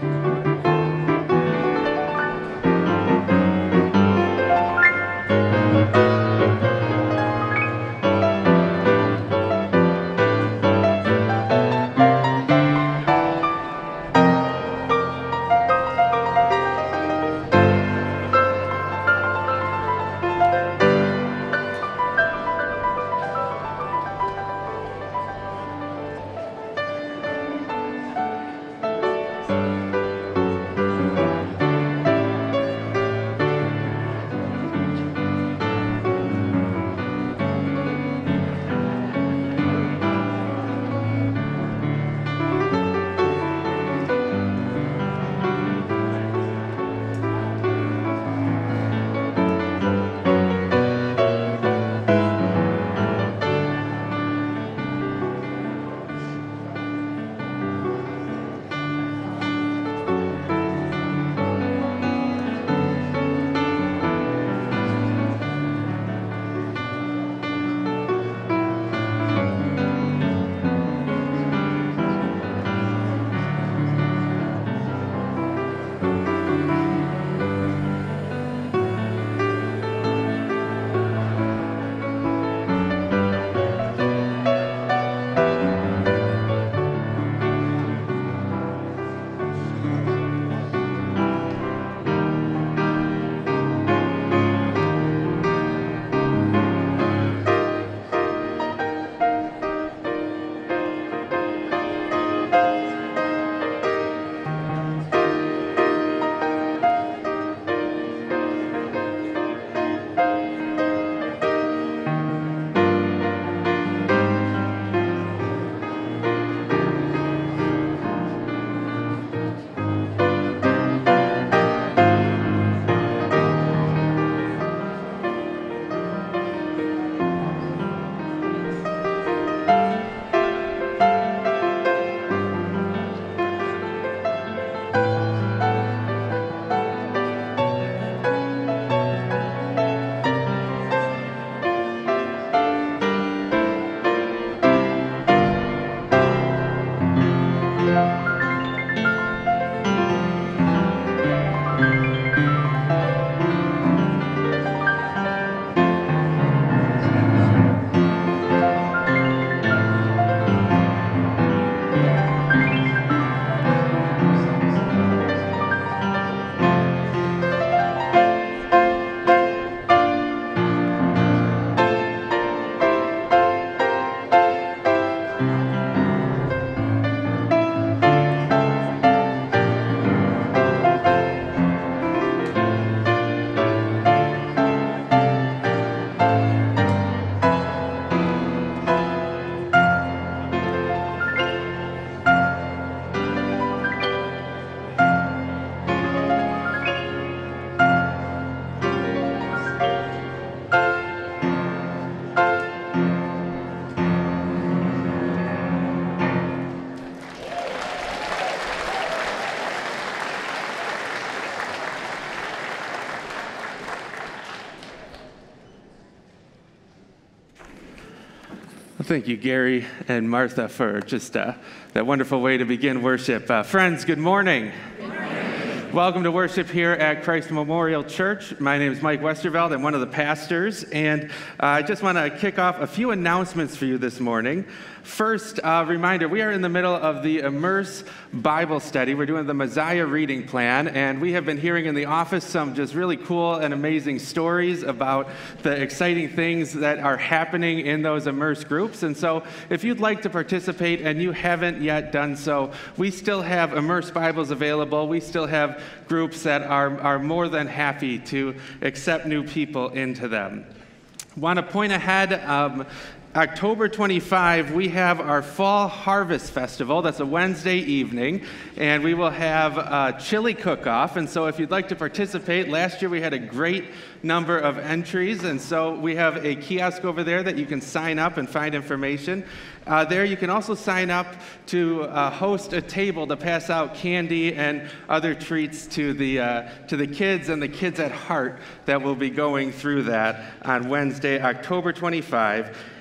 Well, thank you, Gary and Martha, for just that wonderful way to begin worship. Friends, good morning. Good morning. Welcome to worship here at Christ Memorial Church. My name is Mike Westerveld. I'm one of the pastors, and I just want to kick off a few announcements for you this morning. First, reminder, we are in the middle of the Immerse Bible study. We're doing the Messiah reading plan, and we have been hearing in the office some just really cool and amazing stories about the exciting things that are happening in those Immerse groups. And so if you'd like to participate and you haven't yet done so, we still have Immerse Bibles available. We still have groups that are more than happy to accept new people into them. Want to point ahead, October 25, we have our Fall Harvest Festival. That's a Wednesday evening, and we will have a chili cook-off. And so if you'd like to participate, last year we had a great number of entries, and so we have a kiosk over there that you can sign up and find information. There you can also sign up to host a table to pass out candy and other treats to the kids and the kids at heart that will be going through that on Wednesday, October 25.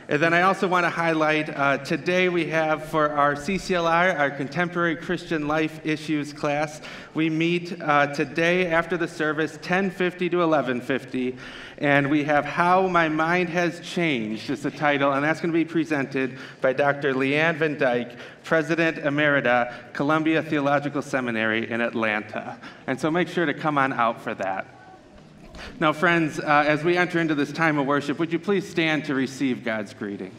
And then I also want to highlight, today we have for our CCLI, our Contemporary Christian Life Issues class, we meet today after the service, 10:50 to 11:50, and we have How My Mind Has Changed is the title, and that's going to be presented by Dr. Leanne Van Dyke, President Emerita, Columbia Theological Seminary in Atlanta. And so make sure to come on out for that. Now, friends, as we enter into this time of worship, would you please stand to receive God's greeting?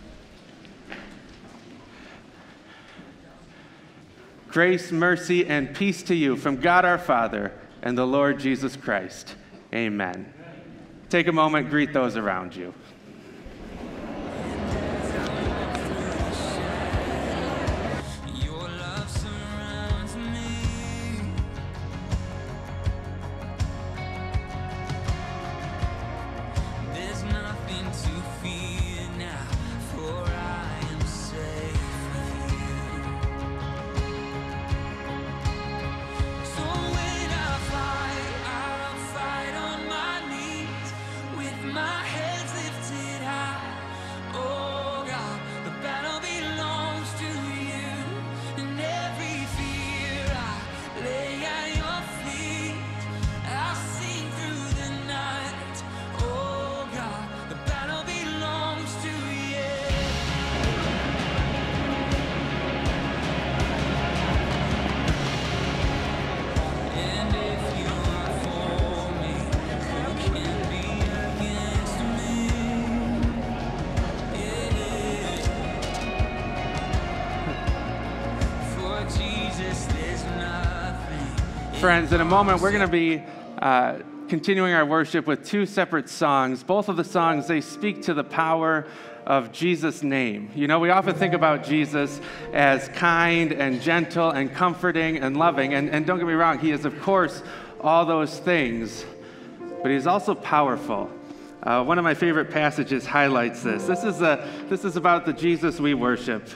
Grace, mercy, and peace to you from God our Father and the Lord Jesus Christ. Amen. Take a moment, greet those around you. Friends, in a moment, we're going to be continuing our worship with two separate songs. Both of the songs, they speak to the power of Jesus' name. You know, we often think about Jesus as kind and gentle and comforting and loving. And don't get me wrong, he is, of course, all those things. But he's also powerful. One of my favorite passages highlights this. This is about the Jesus we worship.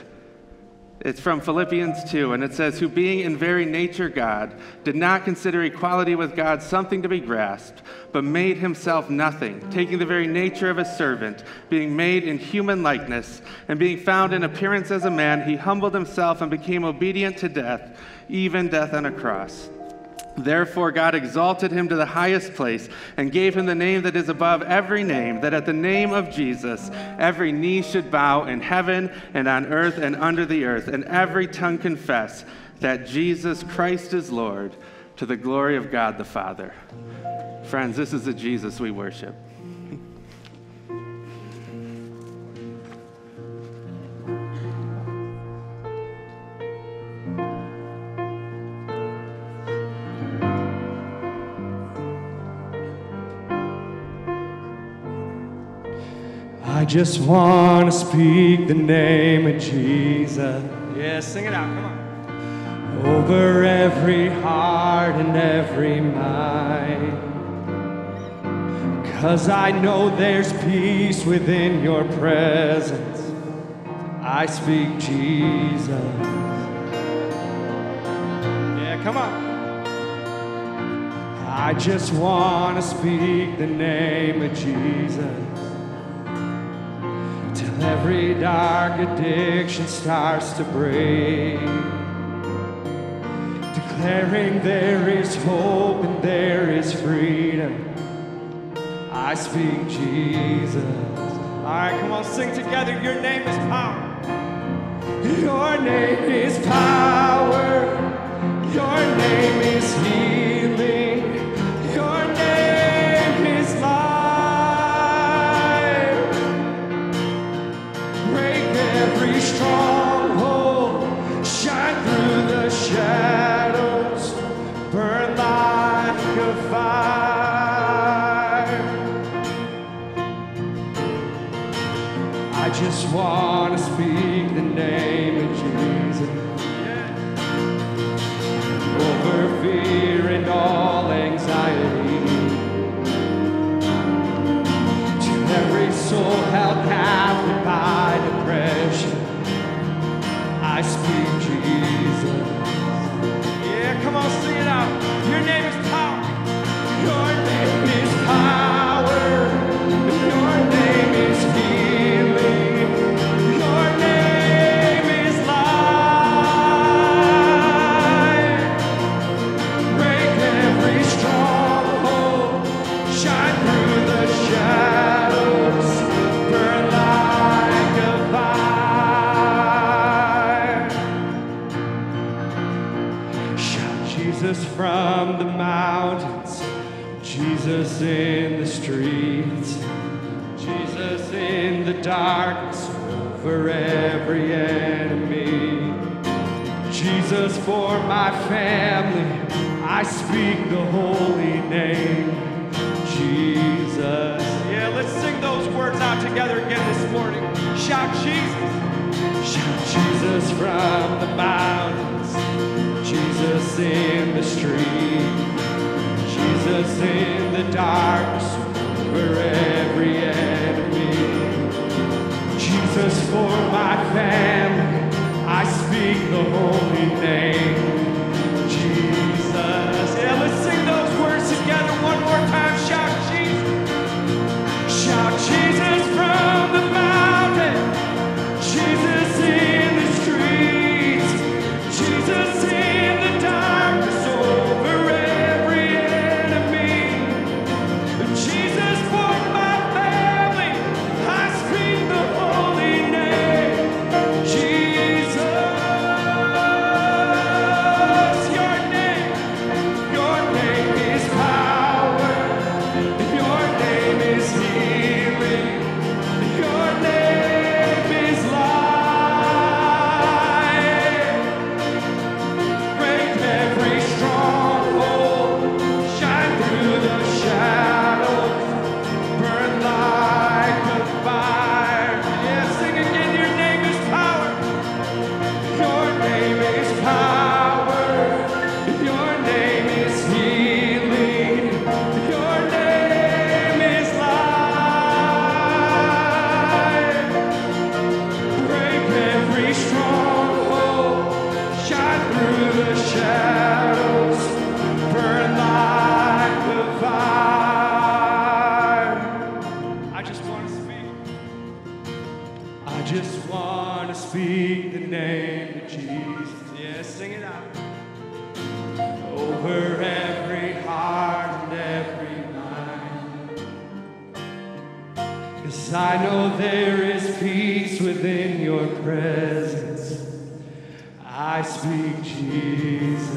It's from Philippians 2, and it says, "Who being in very nature God, did not consider equality with God something to be grasped, but made himself nothing, taking the very nature of a servant, being made in human likeness, and being found in appearance as a man, he humbled himself and became obedient to death, even death on a cross. Therefore God exalted him to the highest place and gave him the name that is above every name, that at the name of Jesus every knee should bow in heaven and on earth and under the earth, and every tongue confess that Jesus Christ is Lord, to the glory of God the Father." Friends, this is the Jesus we worship. I just want to speak the name of Jesus. Yeah, sing it out, come on. Over every heart and every mind. 'Cause I know there's peace within your presence. I speak Jesus. Yeah, come on. I just want to speak the name of Jesus. Till every dark addiction starts to break, declaring there is hope and there is freedom. I speak Jesus. All right, come on, sing together. Your name is power. Your name is power. Your name is healing. Your name is life. Stronghold, shine through the shadows, burn like a fire. I just want to speak the name of Jesus over fear and all anxiety, to every soul held captive by depression. I speak Jesus. Yeah, come on, sing it out. Your name is power. Your name is power. Your name is healing. Jesus from the mountains, Jesus in the streets, Jesus in the darkness over every enemy. Jesus for my family, I speak the holy name. Jesus. Yeah, let's sing those words out together again this morning. Shout Jesus. Shout Jesus from the mountains, Jesus in the street, Jesus in the darkness over every enemy. Jesus for my family, I speak the holy name. Jesus. Yeah, let's sing those words together one more time. Shout Jesus. Shout Jesus from the mountain, Jesus in the streets, Jesus in the darkness over every enemy. Jesus for my family, I speak the holy name. Jesus, your name is power, your name is healing, your name is life. Break every stronghold, shine through the shadows, burn like a fire. Yeah, sing again, your name is power. Your name is power. Your name is healing. Your name is life. Break every stronghold, shine through the shadows, burn like a fire. I just want to speak. I just want to speak the name of Jesus. Yeah, sing it out. Over every heart and every mind. 'Cause I know there is peace within your presence. I speak Jesus.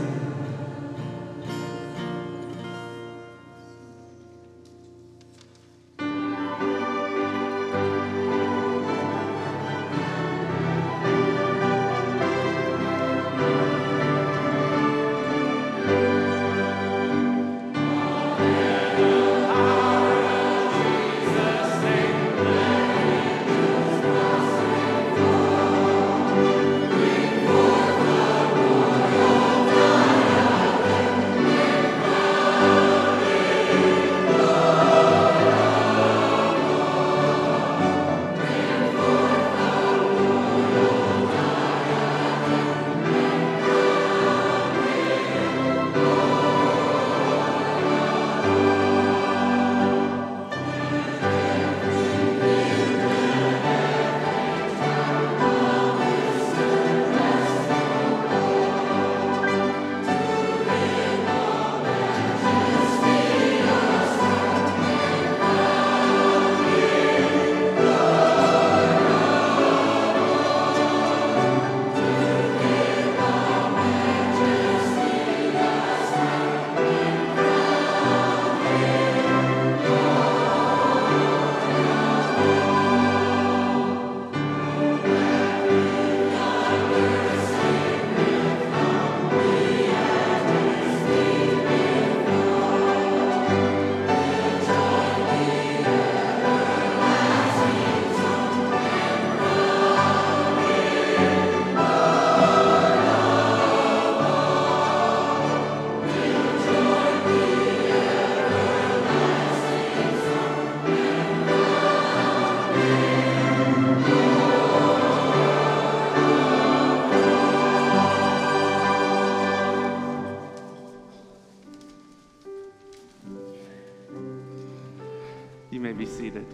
You may be seated.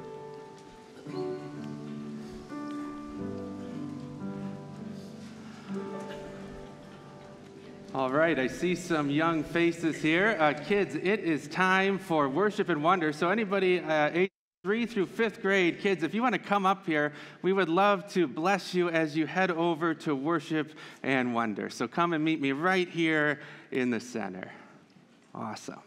All right, I see some young faces here. Kids, it is time for worship and wonder. So anybody age 3 through 5th grade kids, if you want to come up here, we would love to bless you as you head over to worship and wonder. So come and meet me right here in the center. Awesome.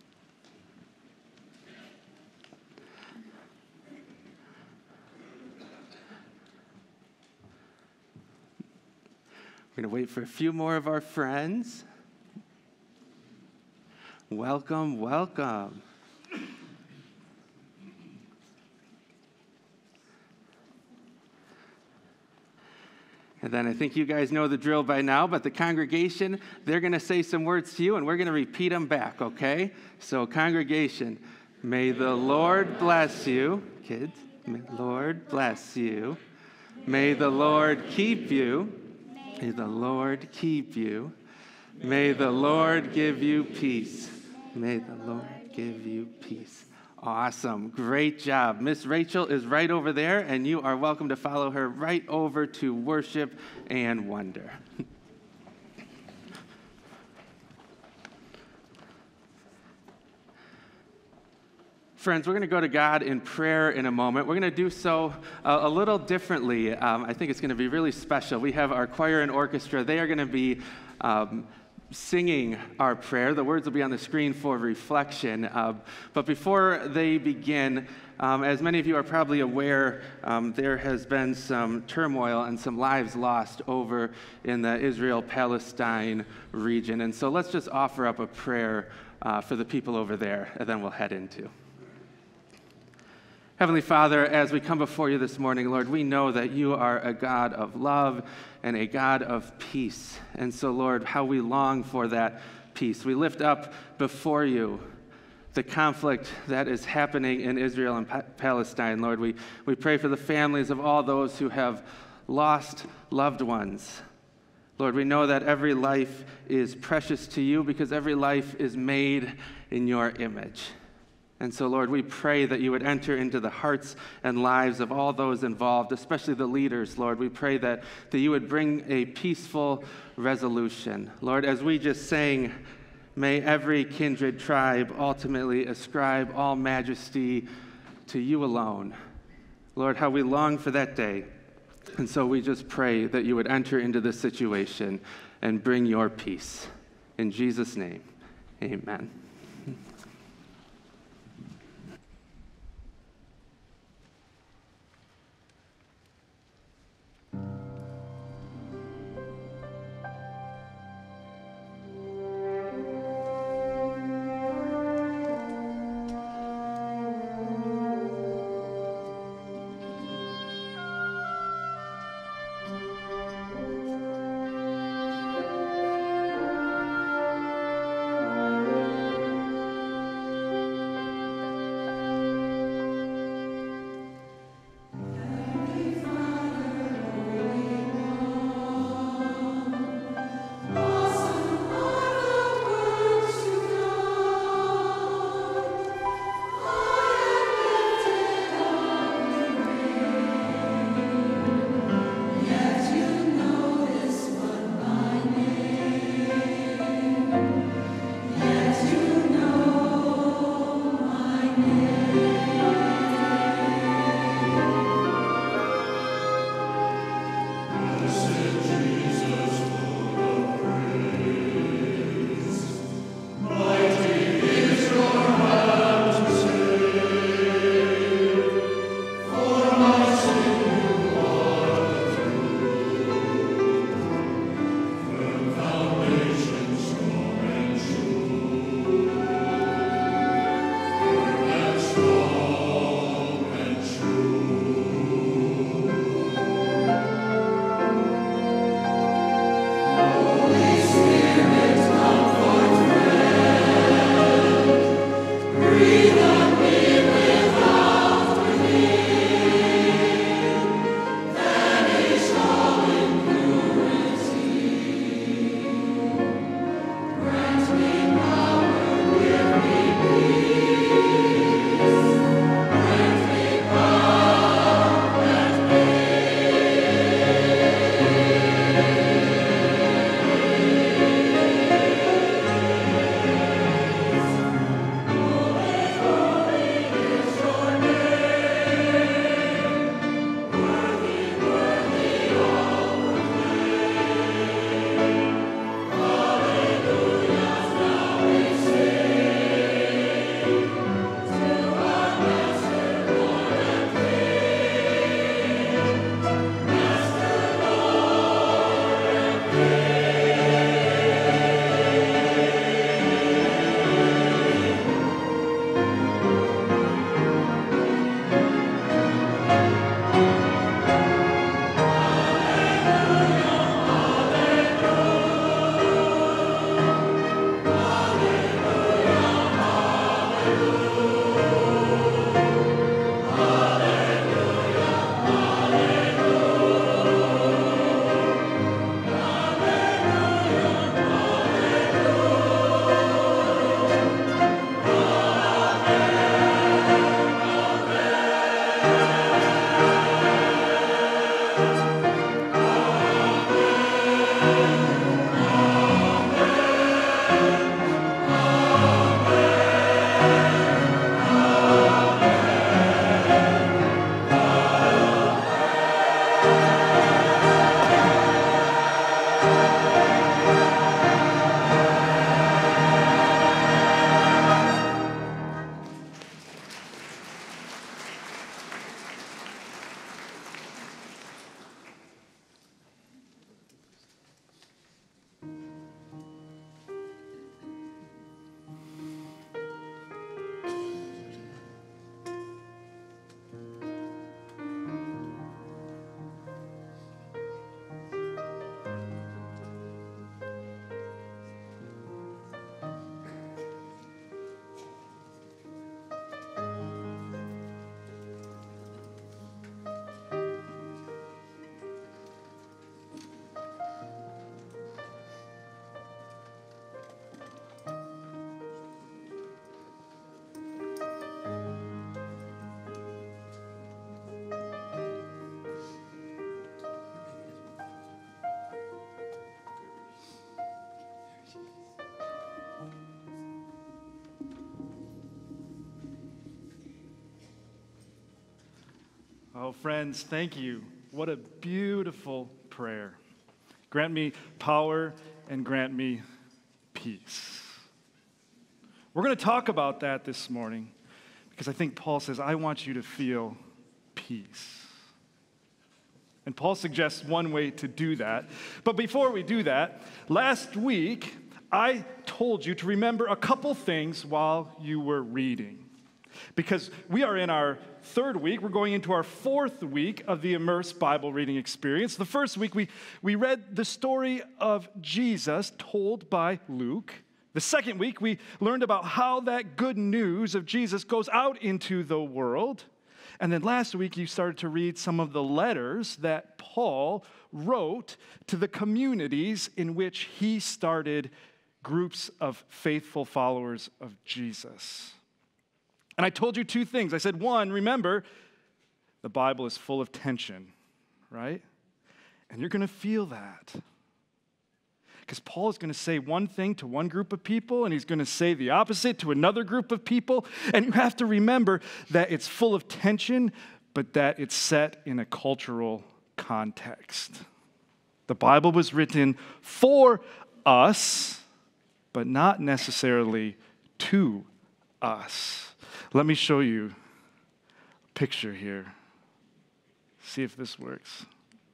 We're going to wait for a few more of our friends. Welcome, welcome. And then I think you guys know the drill by now, but the congregation, they're going to say some words to you, and we're going to repeat them back, okay? So congregation, may the Lord bless you. Kids, may the Lord bless you. May the Lord keep you. May the Lord keep you. May the Lord give you peace. May the Lord give you peace. Awesome. Great job. Miss Rachel is right over there, and you are welcome to follow her right over to worship and wonder. Friends, we're going to go to God in prayer in a moment. We're going to do so a little differently. I think it's going to be really special. We have our choir and orchestra. They are going to be singing our prayer. The words will be on the screen for reflection. But before they begin, as many of you are probably aware, there has been some turmoil and some lives lost over in the Israel-Palestine region. And so let's just offer up a prayer for the people over there, and then we'll head into. Heavenly Father, as we come before you this morning, Lord, we know that you are a God of love and a God of peace. And so, Lord, how we long for that peace. We lift up before you the conflict that is happening in Israel and Palestine, Lord. We pray for the families of all those who have lost loved ones. Lord, we know that every life is precious to you because every life is made in your image. And so, Lord, we pray that you would enter into the hearts and lives of all those involved, especially the leaders, Lord. We pray that you would bring a peaceful resolution. Lord, as we just sang, may every kindred tribe ultimately ascribe all majesty to you alone. Lord, how we long for that day. And so we just pray that you would enter into this situation and bring your peace. In Jesus' name, amen. Oh, friends, thank you. What a beautiful prayer. Grant me power and grant me peace. We're going to talk about that this morning because I think Paul says, I want you to feel peace. And Paul suggests one way to do that. But before we do that, last week, I told you to remember a couple things while you were reading. Because we are in our third week. We're going into our fourth week of the Immerse Bible reading experience. The first week, we read the story of Jesus told by Luke. The second week, we learned about how that good news of Jesus goes out into the world. And then last week, you started to read some of the letters that Paul wrote to the communities in which he started groups of faithful followers of Jesus. And I told you two things. I said, one, remember, the Bible is full of tension, right? And you're going to feel that. Because Paul is going to say one thing to one group of people, and he's going to say the opposite to another group of people. And you have to remember that it's full of tension, but that it's set in a cultural context. The Bible was written for us, but not necessarily to us. Let me show you a picture here. See if this works.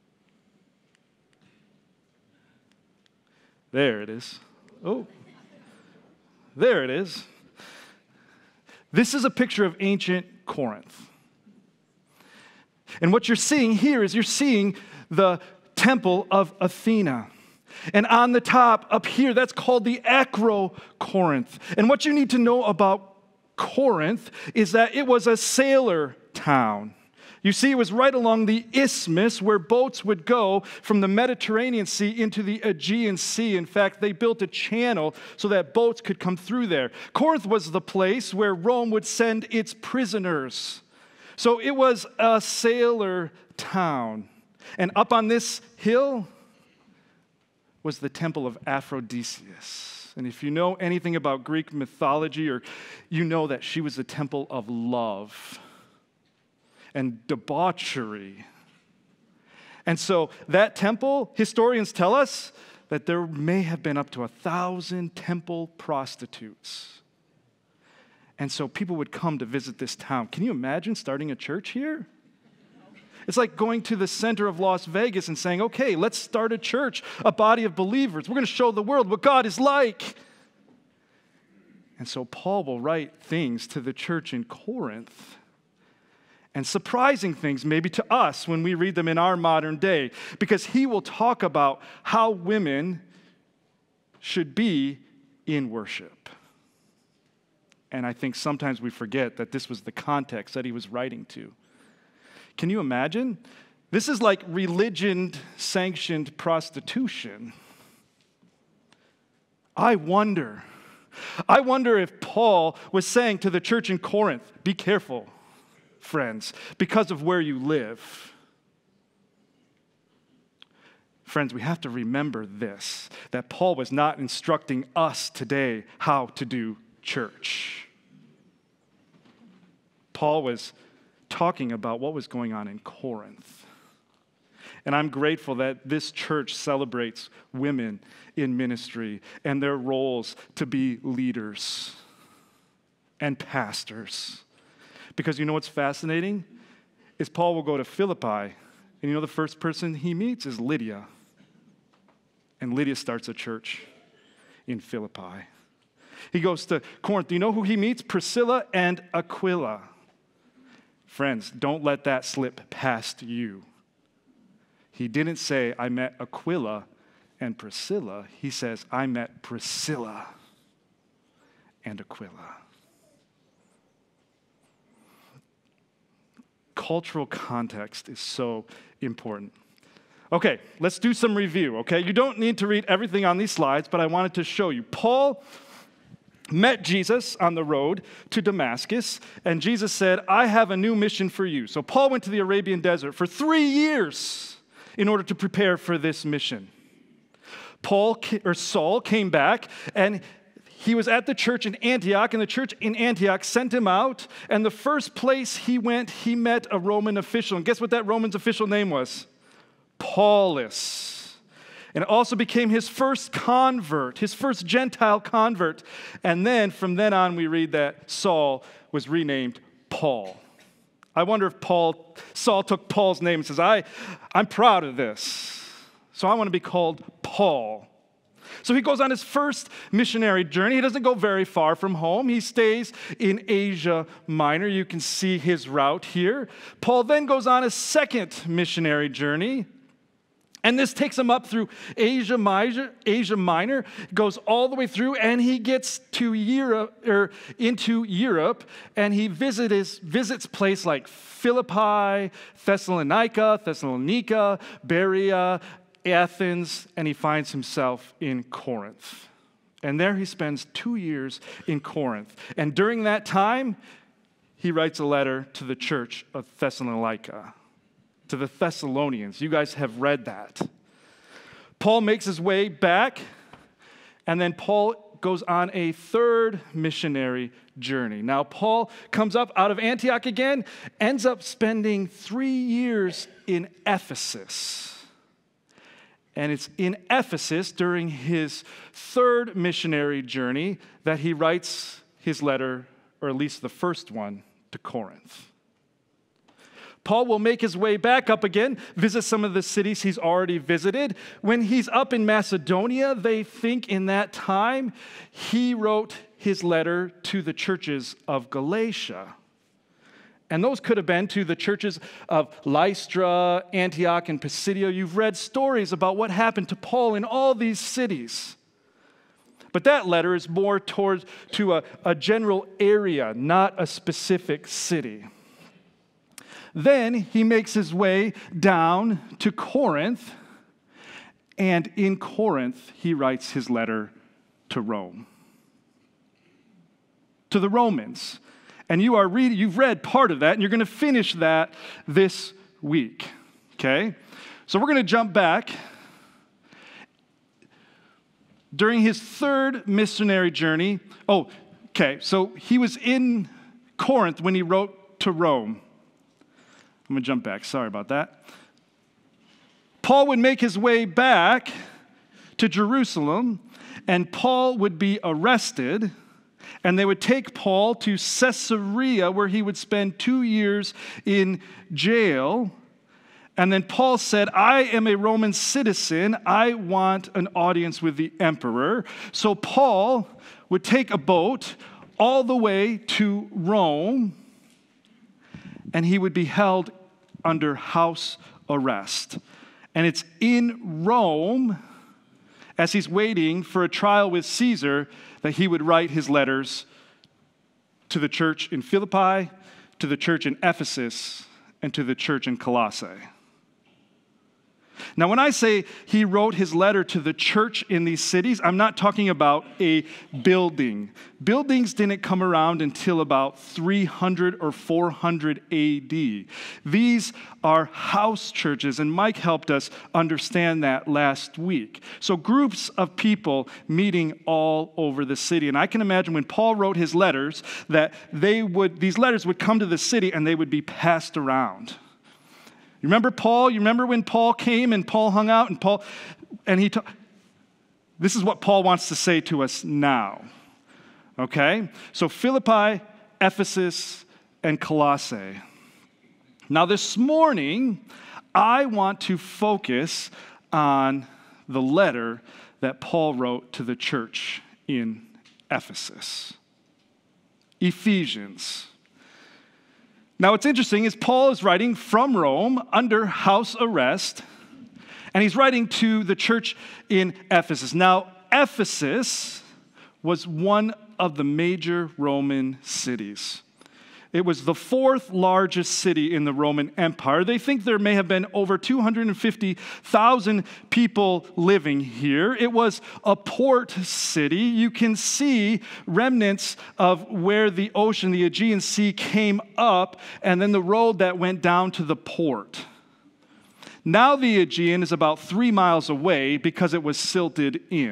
There it is. Oh, there it is. This is a picture of ancient Corinth. And what you're seeing here is you're seeing the temple of Athena. And on the top, up here, that's called the Acro-Corinth. And what you need to know about Corinth is that it was a sailor town. You see, it was right along the isthmus where boats would go from the Mediterranean Sea into the Aegean Sea. In fact, they built a channel so that boats could come through there. Corinth was the place where Rome would send its prisoners. So it was a sailor town. And up on this hill was the temple of Aphrodisias. And if you know anything about Greek mythology, or you know that she was the temple of love and debauchery. And so that temple, historians tell us that there may have been up to 1,000 temple prostitutes. And so people would come to visit this town. Can you imagine starting a church here? It's like going to the center of Las Vegas and saying, okay, let's start a church, a body of believers. We're going to show the world what God is like. And so Paul will write things to the church in Corinth, and surprising things maybe to us when we read them in our modern day, because he will talk about how women should be in worship. And I think sometimes we forget that this was the context that he was writing to. Can you imagine? This is like religion-sanctioned prostitution. I wonder if Paul was saying to the church in Corinth, be careful, friends, because of where you live. Friends, we have to remember this, that Paul was not instructing us today how to do church. Paul was talking about what was going on in Corinth. And I'm grateful that this church celebrates women in ministry and their roles to be leaders and pastors. Because you know what's fascinating? Is Paul will go to Philippi, and you know the first person he meets is Lydia. And Lydia starts a church in Philippi. He goes to Corinth. Do you know who he meets? Priscilla and Aquila. Friends, don't let that slip past you. He didn't say, I met Aquila and Priscilla. He says, I met Priscilla and Aquila. Cultural context is so important. Okay, let's do some review, okay? You don't need to read everything on these slides, but I wanted to show you. Paul met Jesus on the road to Damascus, and Jesus said, I have a new mission for you. So Paul went to the Arabian desert for 3 years in order to prepare for this mission. Saul came back, and he was at the church in Antioch, and the church in Antioch sent him out. And the first place he went, he met a Roman official. And guess what that Roman's official name was? Paulus. And it also became his first convert, his first Gentile convert. And then from then on, we read that Saul was renamed Paul. I wonder if Saul took Paul's name and says, I'm proud of this, so I want to be called Paul. So he goes on his first missionary journey. He doesn't go very far from home. He stays in Asia Minor. You can see his route here. Paul then goes on a second missionary journey. And this takes him up through Asia Minor, goes all the way through, and he gets to into Europe, and he visits places like Philippi, Thessalonica, Berea, Athens, and he finds himself in Corinth. And there he spends 2 years in Corinth. And during that time, he writes a letter to the church of Thessalonica, to the Thessalonians. You guys have read that. Paul makes his way back, and then Paul goes on a third missionary journey. Now, Paul comes up out of Antioch again, ends up spending 3 years in Ephesus. And it's in Ephesus during his third missionary journey that he writes his letter, or at least the first one, to Corinth. Paul will make his way back up again, visit some of the cities he's already visited. When he's up in Macedonia, they think in that time he wrote his letter to the churches of Galatia. And those could have been to the churches of Lystra, Antioch, and Pisidia. You've read stories about what happened to Paul in all these cities. But that letter is more to a general area, not a specific city. Then he makes his way down to Corinth, and in Corinth, he writes his letter to Rome, to the Romans. And you've read part of that, and you're going to finish that this week, okay? So we're going to jump back. During his third missionary journey, so he was in Corinth when he wrote to Rome. I'm going to jump back. Sorry about that. Paul would make his way back to Jerusalem, and Paul would be arrested, and they would take Paul to Caesarea, where he would spend 2 years in jail. And then Paul said, I am a Roman citizen. I want an audience with the emperor. So Paul would take a boat all the way to Rome, and he would be held under house arrest. And it's in Rome, as he's waiting for a trial with Caesar, that he would write his letters to the church in Philippi, to the church in Ephesus, and to the church in Colossae. Now, when I say he wrote his letter to the church in these cities, I'm not talking about a building. Buildings didn't come around until about 300 or 400 AD. These are house churches, and Mike helped us understand that last week. So groups of people meeting all over the city. And I can imagine when Paul wrote his letters that these letters would come to the city and they would be passed around. You remember Paul? You remember when Paul came and Paul hung out this is what Paul wants to say to us now. Okay? So Philippi, Ephesus, and Colossae. Now this morning, I want to focus on the letter that Paul wrote to the church in Ephesus. Ephesians. Now, what's interesting is Paul is writing from Rome under house arrest, and he's writing to the church in Ephesus. Now, Ephesus was one of the major Roman cities. It was the fourth largest city in the Roman Empire. They think there may have been over 250,000 people living here. It was a port city. You can see remnants of where the ocean, the Aegean Sea, came up, and then the road that went down to the port. Now the Aegean is about 3 miles away because it was silted in.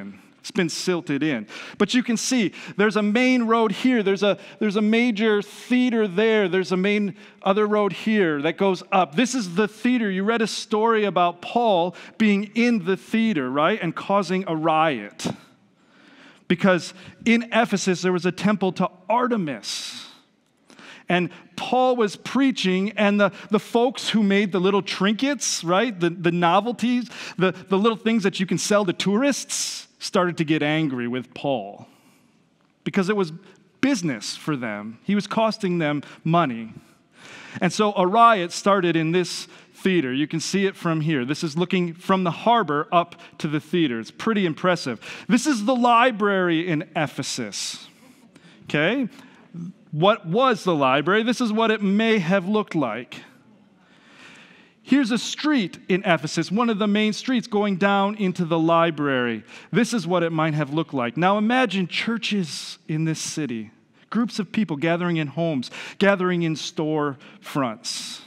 It's been silted in. But you can see there's a main road here. There's a major theater there. There's a main other road here that goes up. This is the theater. You read a story about Paul being in the theater, right? And causing a riot. Because in Ephesus, there was a temple to Artemis. And Paul was preaching, and the folks who made the little trinkets, right, the novelties, the little things that you can sell to tourists, started to get angry with Paul because it was business for them. He was costing them money. And so a riot started in this theater. You can see it from here. This is looking from the harbor up to the theater. It's pretty impressive. This is the library in Ephesus. Okay? What was the library? This is what it may have looked like. Here's a street in Ephesus, one of the main streets going down into the library. This is what it might have looked like. Now imagine churches in this city, groups of people gathering in homes, gathering in store fronts.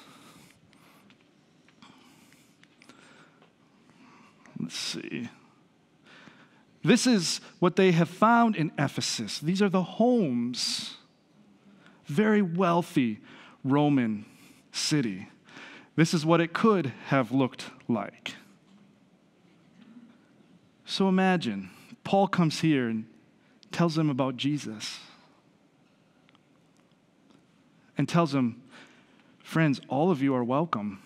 Let's see. This is what they have found in Ephesus. These are the homes. Very wealthy Roman city. This is what it could have looked like. So imagine, Paul comes here and tells them about Jesus. And tells them, friends, all of you are welcome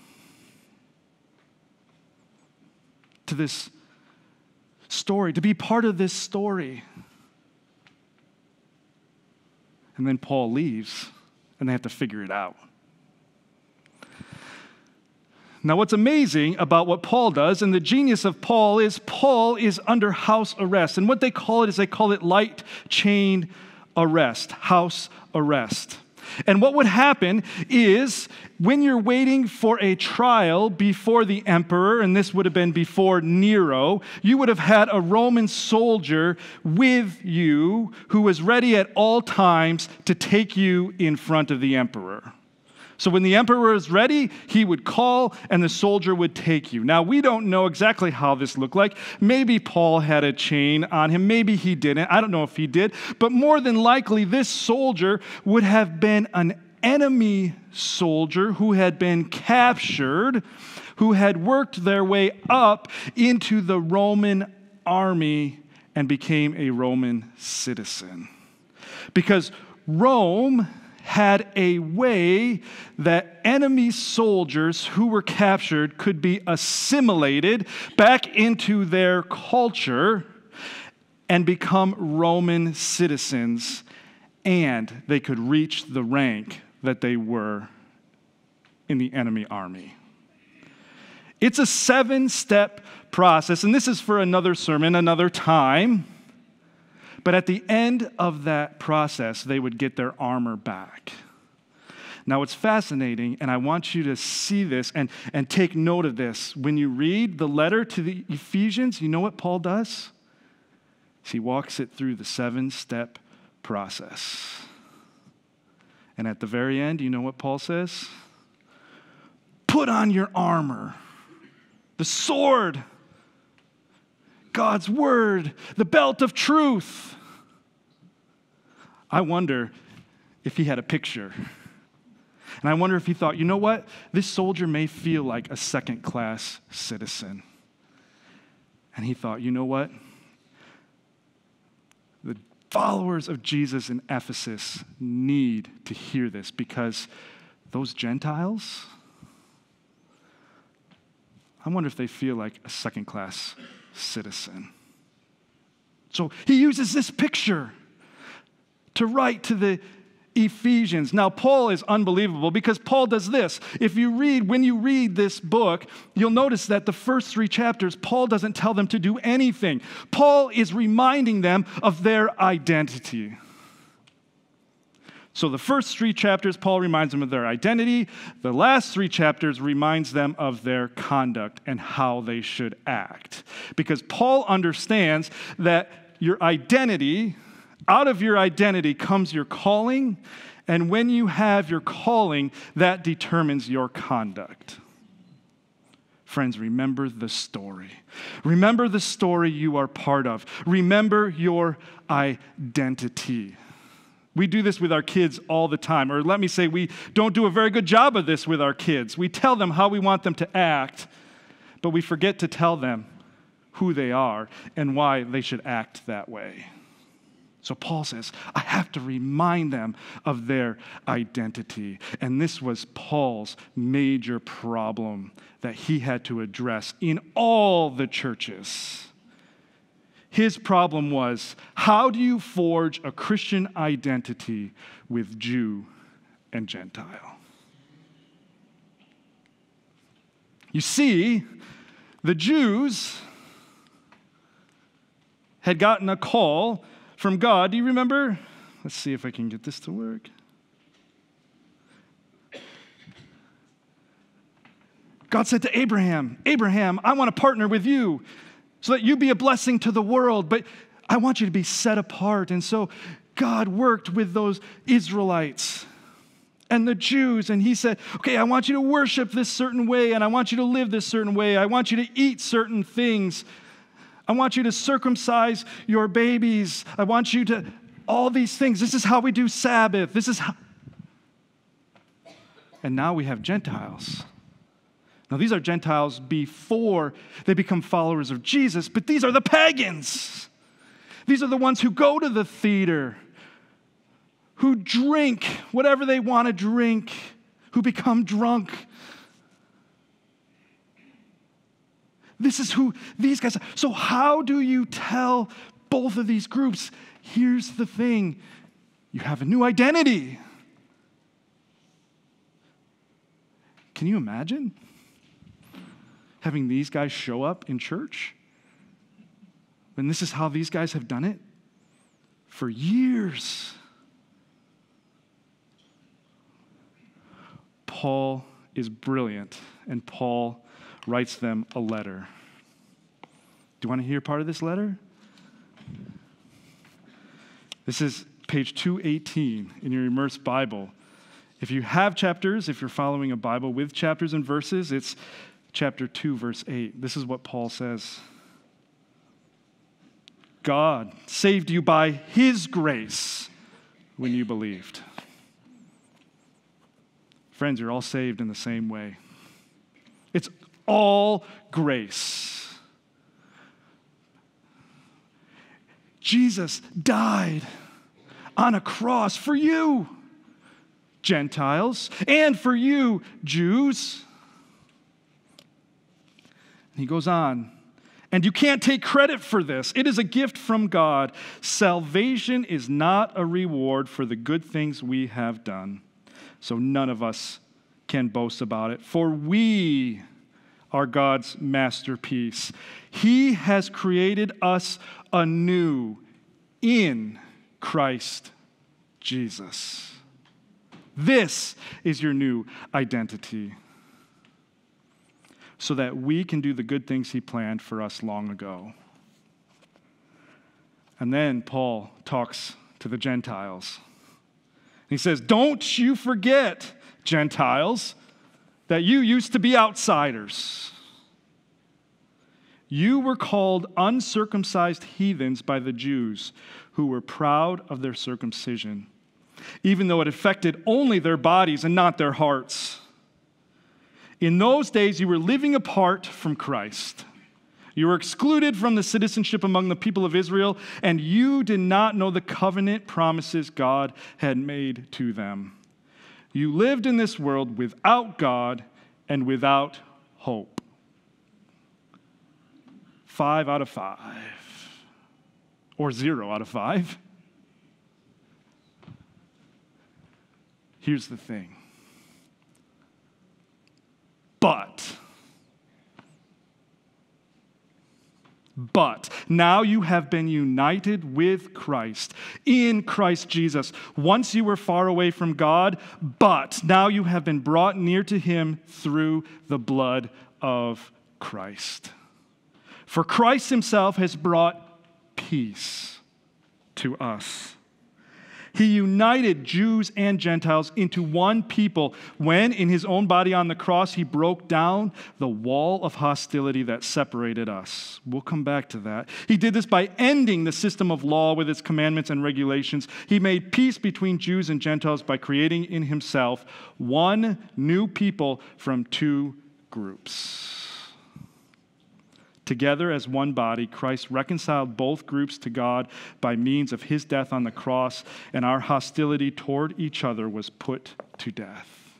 to this story, to be part of this story. And then Paul leaves, and they have to figure it out. Now, what's amazing about what Paul does, and the genius of Paul is under house arrest. And what they call it light chain arrest, house arrest. And what would happen is when you're waiting for a trial before the emperor, and this would have been before Nero, you would have had a Roman soldier with you who was ready at all times to take you in front of the emperor. So when the emperor was ready, he would call and the soldier would take you. Now, we don't know exactly how this looked like. Maybe Paul had a chain on him. Maybe he didn't. I don't know if he did. But more than likely, this soldier would have been an enemy soldier who had been captured, who had worked their way up into the Roman army and became a Roman citizen. Because Rome had a way that enemy soldiers who were captured could be assimilated back into their culture and become Roman citizens, and they could reach the rank that they were in the enemy army. It's a 7-step process, and this is for another sermon, another time. But at the end of that process, they would get their armor back. Now, it's fascinating, and I want you to see this and take note of this. When you read the letter to the Ephesians, you know what Paul does? He walks it through the 7-step process. And at the very end, you know what Paul says? Put on your armor, the sword, God's word, the belt of truth. I wonder if he had a picture. And I wonder if he thought, you know what? This soldier may feel like a second-class citizen. And he thought, you know what? The followers of Jesus in Ephesus need to hear this because those Gentiles, I wonder if they feel like a second-class citizen. So he uses this picture to write to the Ephesians. Now, Paul is unbelievable because Paul does this. When you read this book, you'll notice that the first 3 chapters, Paul doesn't tell them to do anything. Paul is reminding them of their identity. So the first 3 chapters, Paul reminds them of their identity. The last 3 chapters reminds them of their conduct and how they should act. Because Paul understands that your identity, out of your identity comes your calling, and when you have your calling, that determines your conduct. Friends, remember the story. Remember the story you are part of. Remember your identity. We do this with our kids all the time. Or let me say, we don't do a very good job of this with our kids. We tell them how we want them to act, but we forget to tell them who they are and why they should act that way. So Paul says, I have to remind them of their identity. And this was Paul's major problem that he had to address in all the churches. His problem was, how do you forge a Christian identity with Jew and Gentile? You see, the Jews had gotten a call from God. Do you remember? Let's see if I can get this to work. God said to Abraham, Abraham, I want to partner with you so that you be a blessing to the world, but I want you to be set apart. And so God worked with those Israelites and the Jews, and he said, okay, I want you to worship this certain way, and I want you to live this certain way. I want you to eat certain things. I want you to circumcise your babies. I want you to, all these things. This is how we do Sabbath. This is how. And now we have Gentiles. Now, these are Gentiles before they become followers of Jesus, but these are the pagans. These are the ones who go to the theater, who drink whatever they want to drink, who become drunk. This is who these guys are. So how do you tell both of these groups? Here's the thing. You have a new identity. Can you imagine having these guys show up in church? And this is how these guys have done it for years. Paul is brilliant, and Paul writes them a letter. Do you want to hear part of this letter? This is page 218 in your Immersed Bible. If you have chapters, if you're following a Bible with chapters and verses, it's chapter 2, verse 8. This is what Paul says. God saved you by his grace when you believed. Friends, you're all saved in the same way. It's all grace. Jesus died on a cross for you, Gentiles, and for you, Jews. And he goes on, and you can't take credit for this. It is a gift from God. Salvation is not a reward for the good things we have done, so none of us can boast about it, for we are God's masterpiece. He has created us anew in Christ Jesus. This is your new identity, so that we can do the good things he planned for us long ago. And then Paul talks to the Gentiles. He says, don't you forget, Gentiles, that you used to be outsiders. You were called uncircumcised heathens by the Jews, who were proud of their circumcision, even though it affected only their bodies and not their hearts. In those days, you were living apart from Christ. You were excluded from the citizenship among the people of Israel, and you did not know the covenant promises God had made to them. You lived in this world without God and without hope. 5 out of 5. Or 0 out of 5. Here's the thing. But now you have been united with Christ, in Christ Jesus. Once you were far away from God, but now you have been brought near to him through the blood of Christ. For Christ himself has brought peace to us. He united Jews and Gentiles into one people when, in his own body on the cross, he broke down the wall of hostility that separated us. We'll come back to that. He did this by ending the system of law with its commandments and regulations. He made peace between Jews and Gentiles by creating in himself one new people from two groups. Together as one body, Christ reconciled both groups to God by means of his death on the cross, and our hostility toward each other was put to death.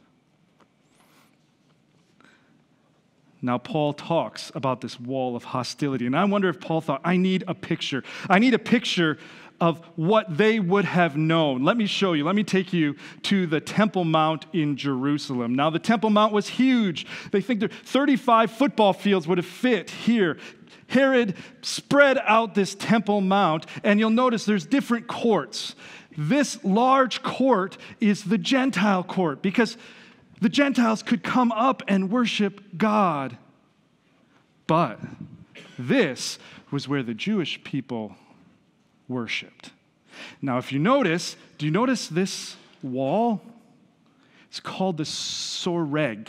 Now, Paul talks about this wall of hostility, and I wonder if Paul thought, I need a picture. I need a picture of what they would have known. Let me show you. Let me take you to the Temple Mount in Jerusalem. Now, the Temple Mount was huge. They think 35 football fields would have fit here. Herod spread out this Temple Mount, and you'll notice there's different courts. This large court is the Gentile court because the Gentiles could come up and worship God. But this was where the Jewish people worshipped. Now, if you notice, do you notice this wall? It's called the Soreg.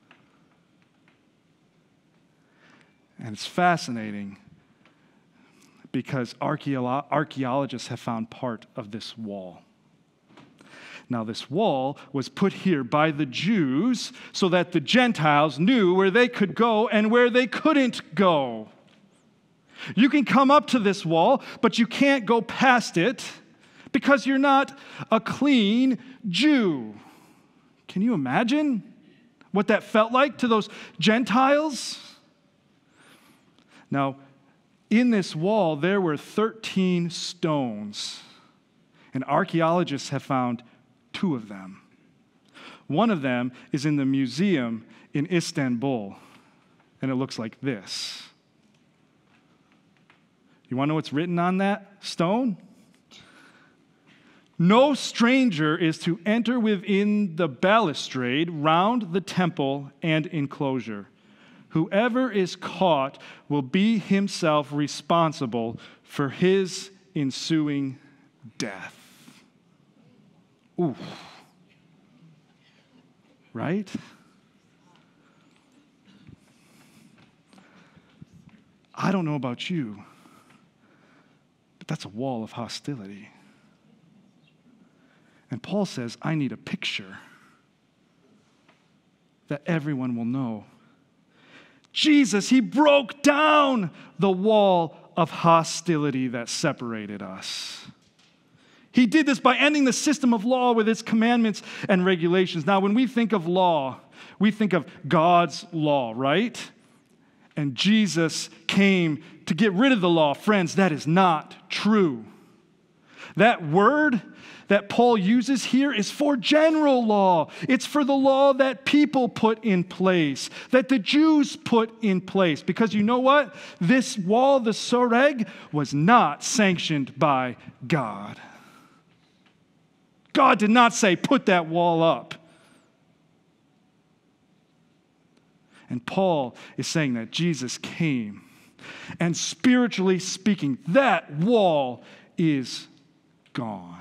And it's fascinating because archaeologists have found part of this wall. Now, this wall was put here by the Jews so that the Gentiles knew where they could go and where they couldn't go. You can come up to this wall, but you can't go past it because you're not a clean Jew. Can you imagine what that felt like to those Gentiles? Now, in this wall, there were 13 stones, and archaeologists have found 2 of them. One of them is in the museum in Istanbul, and it looks like this. You want to know what's written on that stone? No stranger is to enter within the balustrade round the temple and enclosure. Whoever is caught will be himself responsible for his ensuing death. Ooh. Right? I don't know about you, but that's a wall of hostility. And Paul says, I need a picture that everyone will know. Jesus, he broke down the wall of hostility that separated us. He did this by ending the system of law with its commandments and regulations. Now, when we think of law, we think of God's law, right? And Jesus came to get rid of the law. Friends, that is not true. That word that Paul uses here is for general law. It's for the law that people put in place, that the Jews put in place. Because you know what? This wall, the Soreg, was not sanctioned by God. God did not say, put that wall up. And Paul is saying that Jesus came, and spiritually speaking, that wall is gone.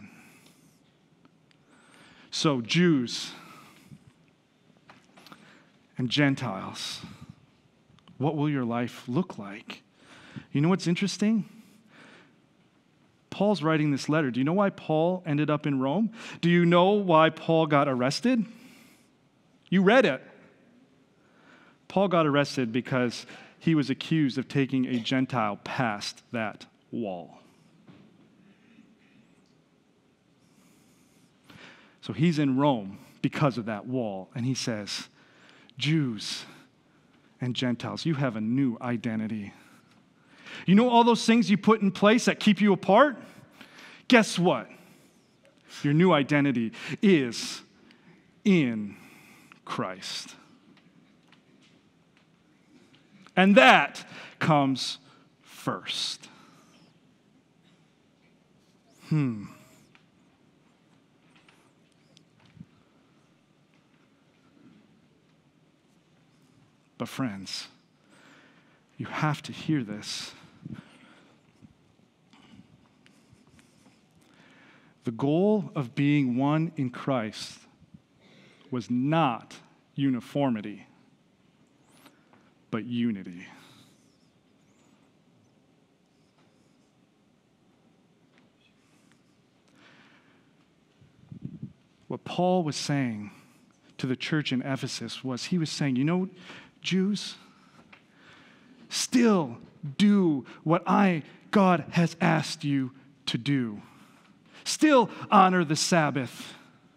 So Jews and Gentiles, what will your life look like? You know what's interesting? Paul's writing this letter. Do you know why Paul ended up in Rome? Do you know why Paul got arrested? You read it. Paul got arrested because he was accused of taking a Gentile past that wall. So he's in Rome because of that wall. And he says, Jews and Gentiles, you have a new identity. You know all those things you put in place that keep you apart? Guess what? Your new identity is in Christ. And that comes first. But friends, you have to hear this. The goal of being one in Christ was not uniformity, but unity. What Paul was saying to the church in Ephesus was, he was saying, you know, Jews, still do what God has asked you to do. Still honor the Sabbath.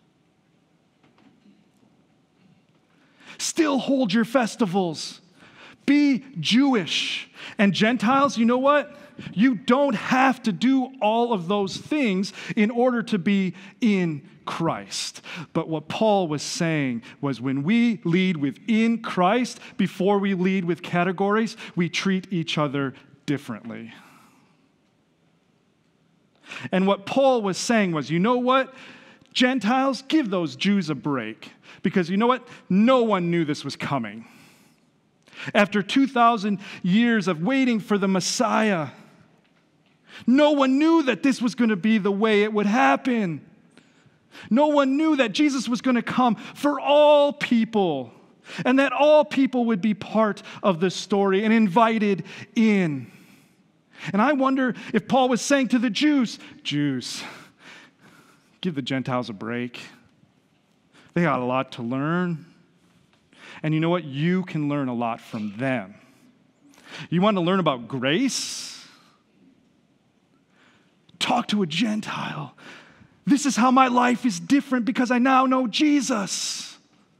Still hold your festivals. Be Jewish. And Gentiles, you know what? You don't have to do all of those things in order to be in Christ. But what Paul was saying was when we lead within Christ, before we lead with categories, we treat each other differently. And what Paul was saying was, you know what? Gentiles, give those Jews a break. Because you know what? No one knew this was coming. After 2,000 years of waiting for the Messiah, no one knew that this was going to be the way it would happen. No one knew that Jesus was going to come for all people and that all people would be part of the story and invited in. And I wonder if Paul was saying to the Jews, give the Gentiles a break. They got a lot to learn. And you know what? You can learn a lot from them. You want to learn about grace? Talk to a Gentile. This is how my life is different because I now know Jesus.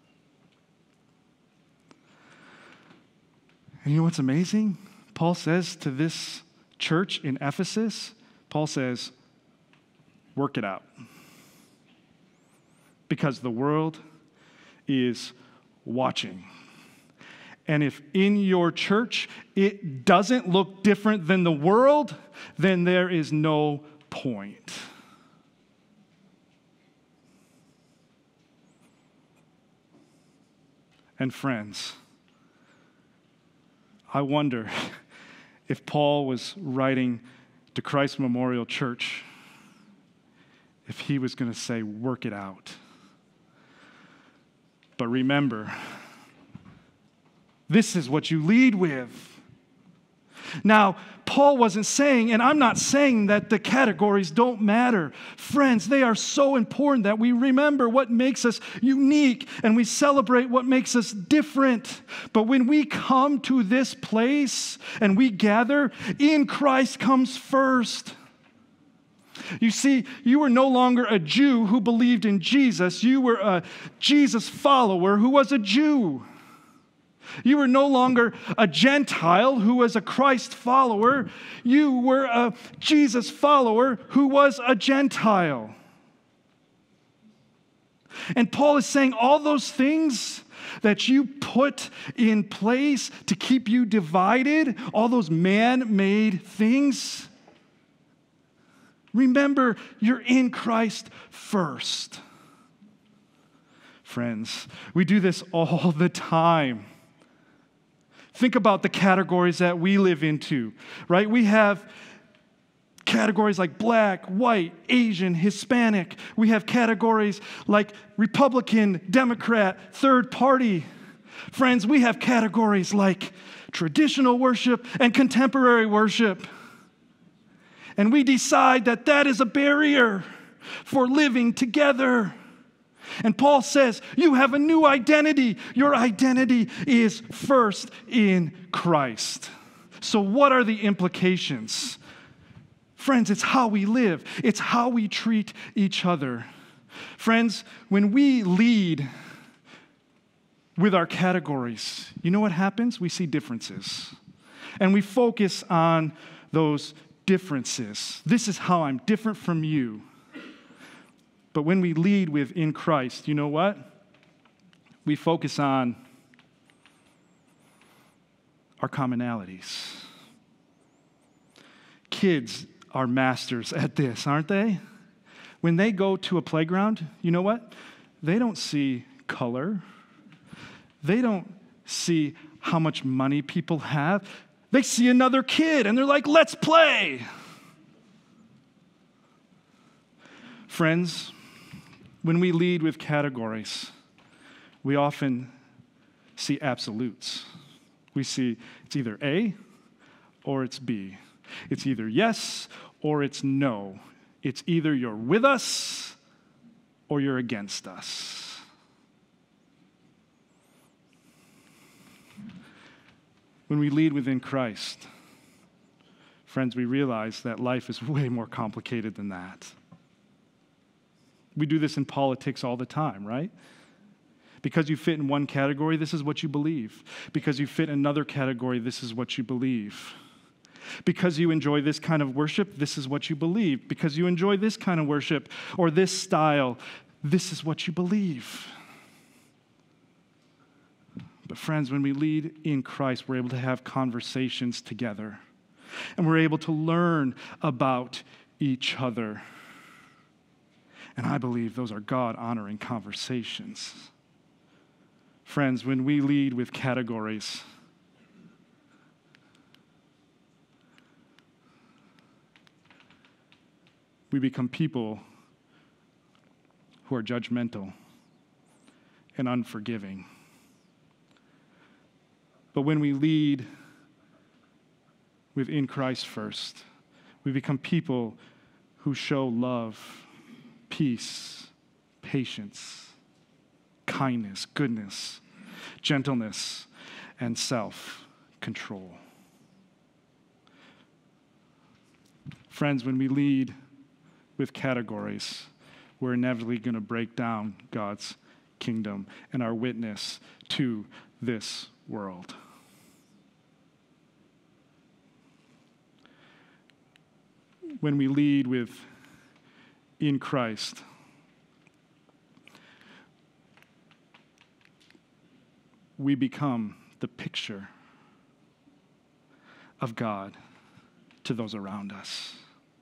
And you know what's amazing? Paul says to this church in Ephesus, Paul says, work it out. Because the world is watching. And if in your church it doesn't look different than the world, then there is no point. And friends, I wonder if Paul was writing to Christ Memorial Church, if he was going to say, work it out. But remember, this is what you lead with. Now, Paul wasn't saying, and I'm not saying that the categories don't matter. Friends, they are so important that we remember what makes us unique and we celebrate what makes us different. But when we come to this place and we gather, in Christ comes first. You see, you were no longer a Jew who believed in Jesus. You were a Jesus follower who was a Jew. You were no longer a Gentile who was a Christ follower. You were a Jesus follower who was a Gentile. And Paul is saying all those things that you put in place to keep you divided, all those man-made things, remember, you're in Christ first. Friends, we do this all the time. Think about the categories that we live into, right? We have categories like black, white, Asian, Hispanic. We have categories like Republican, Democrat, third party. Friends, we have categories like traditional worship and contemporary worship. And we decide that that is a barrier for living together. And Paul says, you have a new identity. Your identity is first in Christ. So what are the implications? Friends, it's how we live. It's how we treat each other. Friends, when we lead with our categories, you know what happens? We see differences. And we focus on those differences. This is how I'm different from you. But when we lead with in Christ, you know what? We focus on our commonalities. Kids are masters at this, aren't they? When they go to a playground, you know what? They don't see color. They don't see how much money people have. They see another kid and they're like, let's play. Friends, when we lead with categories, we often see absolutes. We see it's either A or it's B. It's either yes or it's no. It's either you're with us or you're against us. When we lead within Christ, friends, we realize that life is way more complicated than that. We do this in politics all the time, right? Because you fit in one category, this is what you believe. Because you fit in another category, this is what you believe. Because you enjoy this kind of worship, this is what you believe. Because you enjoy this kind of worship or this style, this is what you believe. But friends, when we lead in Christ, we're able to have conversations together. And we're able to learn about each other. And I believe those are God-honoring conversations. Friends, when we lead with categories, we become people who are judgmental and unforgiving. But when we lead within Christ first, we become people who show love, peace, patience, kindness, goodness, gentleness, and self-control. Friends, when we lead with categories, we're inevitably going to break down God's kingdom and our witness to this world. When we lead with in Christ, we become the picture of God to those around us.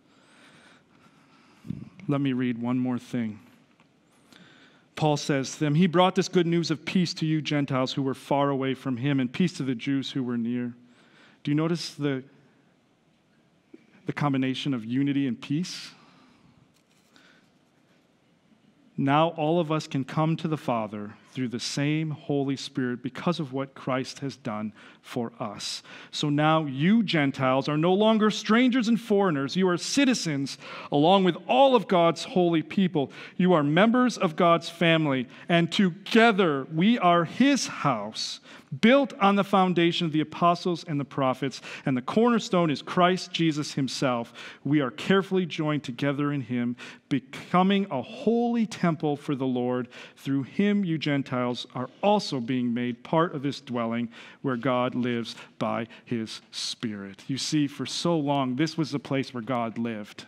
Let me read one more thing. Paul says to them, he brought this good news of peace to you Gentiles who were far away from him, and peace to the Jews who were near. Do you notice the combination of unity and peace? Now all of us can come to the Father through the same Holy Spirit because of what Christ has done for us. So now you Gentiles are no longer strangers and foreigners. You are citizens along with all of God's holy people. You are members of God's family, and together we are his house, built on the foundation of the apostles and the prophets, and the cornerstone is Christ Jesus himself. We are carefully joined together in him, becoming a holy temple for the Lord. Through him, you Gentiles are also being made part of this dwelling where God lives by his Spirit. You see, for so long, this was the place where God lived.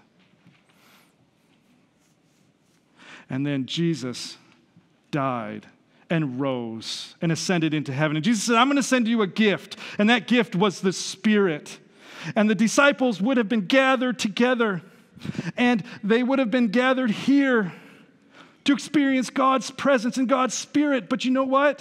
And then Jesus died and rose and ascended into heaven. And Jesus said, I'm going to send you a gift. And that gift was the Spirit. And the disciples would have been gathered together. And they would have been gathered here to experience God's presence and God's Spirit. But you know what?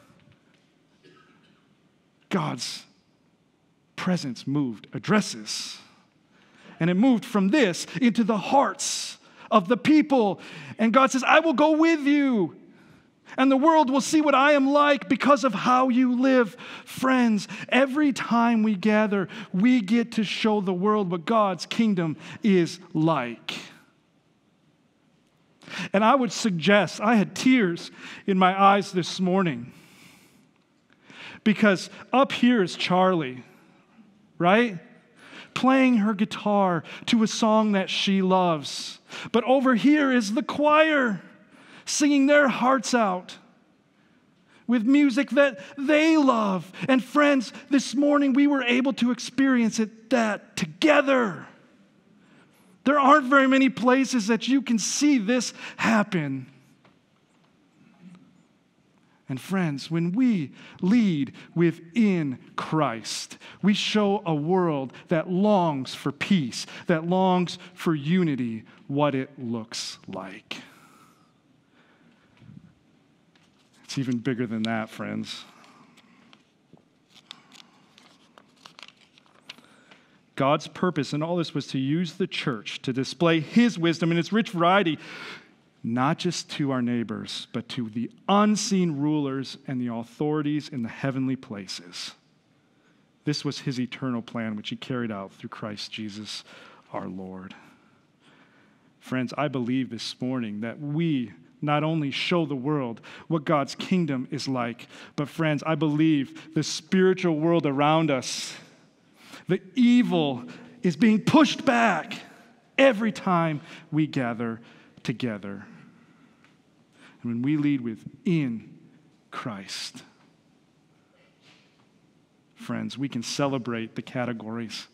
God's presence moved addresses. And it moved from this into the hearts of the people. And God says, I will go with you. And the world will see what I am like because of how you live. Friends, every time we gather, we get to show the world what God's kingdom is like. And I would suggest, I had tears in my eyes this morning because up here is Charlie, right? Playing her guitar to a song that she loves. But over here is the choir singing their hearts out with music that they love. And friends, this morning we were able to experience that together. There aren't very many places that you can see this happen. And friends, when we lead within Christ, we show a world that longs for peace, that longs for unity, what it looks like. It's even bigger than that, friends. God's purpose in all this was to use the church to display his wisdom in its rich variety, not just to our neighbors, but to the unseen rulers and the authorities in the heavenly places. This was his eternal plan, which he carried out through Christ Jesus our Lord. Friends, I believe this morning that we not only show the world what God's kingdom is like, but friends, I believe the spiritual world around us, the evil is being pushed back every time we gather together. And when we lead with in Christ, friends, we can celebrate the categories.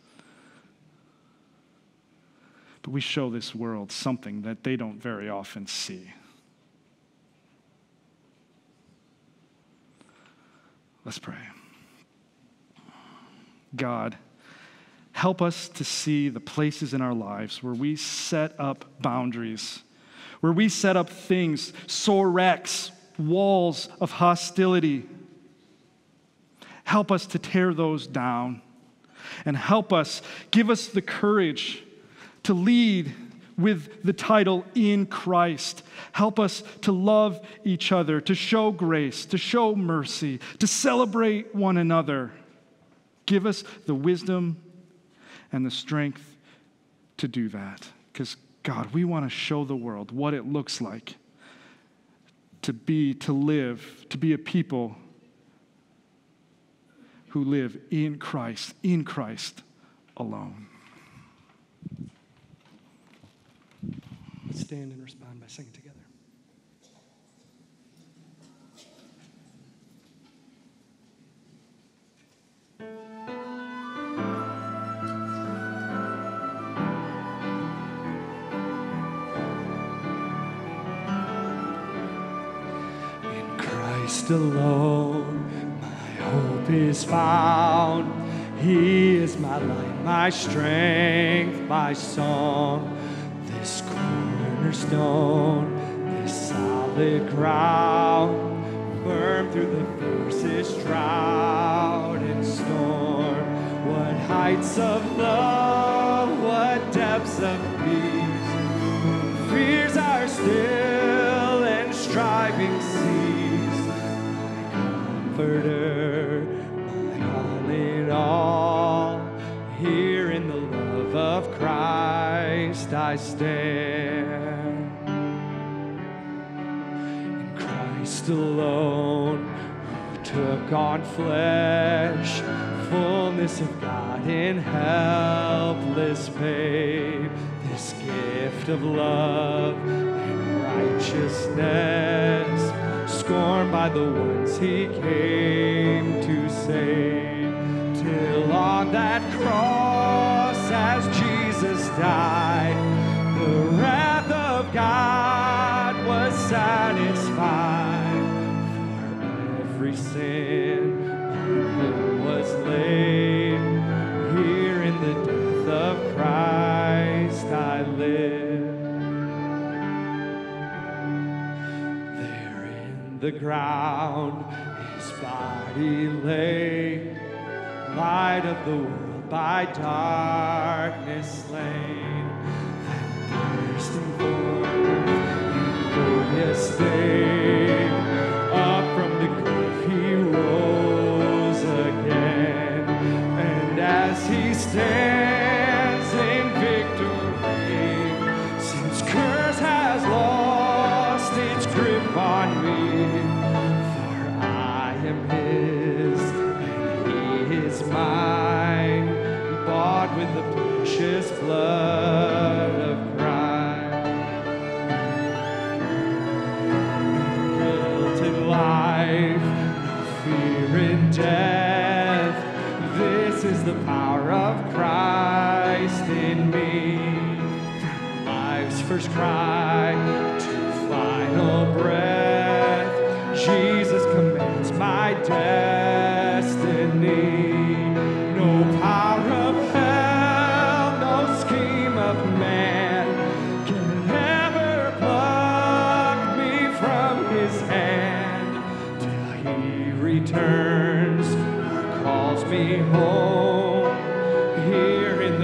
But we show this world something that they don't very often see. Let's pray. God, help us to see the places in our lives where we set up boundaries, where we set up things, sore wrecks, walls of hostility. Help us to tear those down, and help us, give us the courage to lead with the title in Christ. Help us to love each other, to show grace, to show mercy, to celebrate one another. Give us the wisdom and the strength to do that. Because, God, we want to show the world what it looks like to live, to be a people who live in Christ alone. Let's stand and respond by singing together. In Christ alone, my hope is found. He is my light, my strength, my song. This cornerstone, this solid ground, firm through the fiercest drought and storm. What heights of love, what depths of peace, when fears are still and striving cease. My comforter, my all in all, here in the love of Christ I stand. In Christ alone, who took on flesh, fullness of God in helpless babe, this gift of love and righteousness, scorned by the ones he came to save, till on that cross as Jesus died, the wrath of God was satisfied. For every sin that was laid, here in the death of Christ I live. There in the ground his body lay, light of the world by darkness slain, then bursting forth in glorious day, up from the grave he rose again, and as he stands in victory, since curse has lost its grip on me, for I am his and he is mine, bought with the precious blood of Christ. No guilt in life, no fear in death, this is the power of Christ in me. From life's first cry to final breath, Jesus commands my destiny. No power of hell, no scheme of man can ever pluck me from his hand, till he returns or calls me home, here in